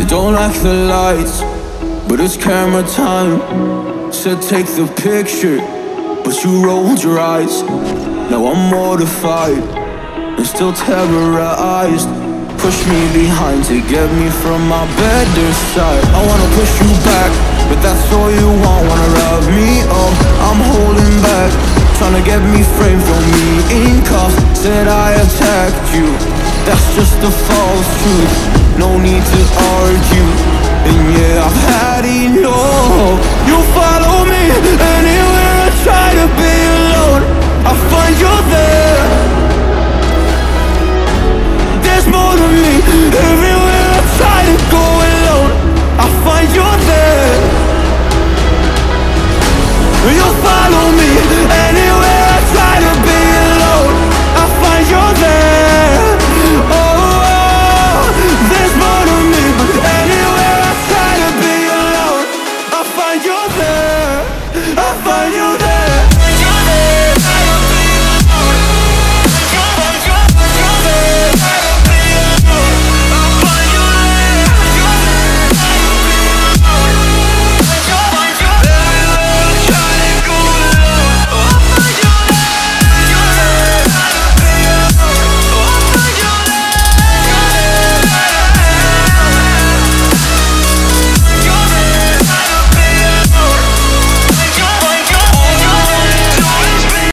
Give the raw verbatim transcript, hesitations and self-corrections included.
Don't like the lights, but it's camera time. Said take the picture, but you rolled your eyes. Now I'm mortified and still terrorized. Push me behind to get me from my better side. I wanna push you back, but that's all you want. Wanna rub me up, I'm holding back. Tryna get me framed, throw me in cuffs. Said I attacked you, that's just a false truth. No need to argue, and yeah, I've had enough. You follow me anywhere I try to be alone, I find you there.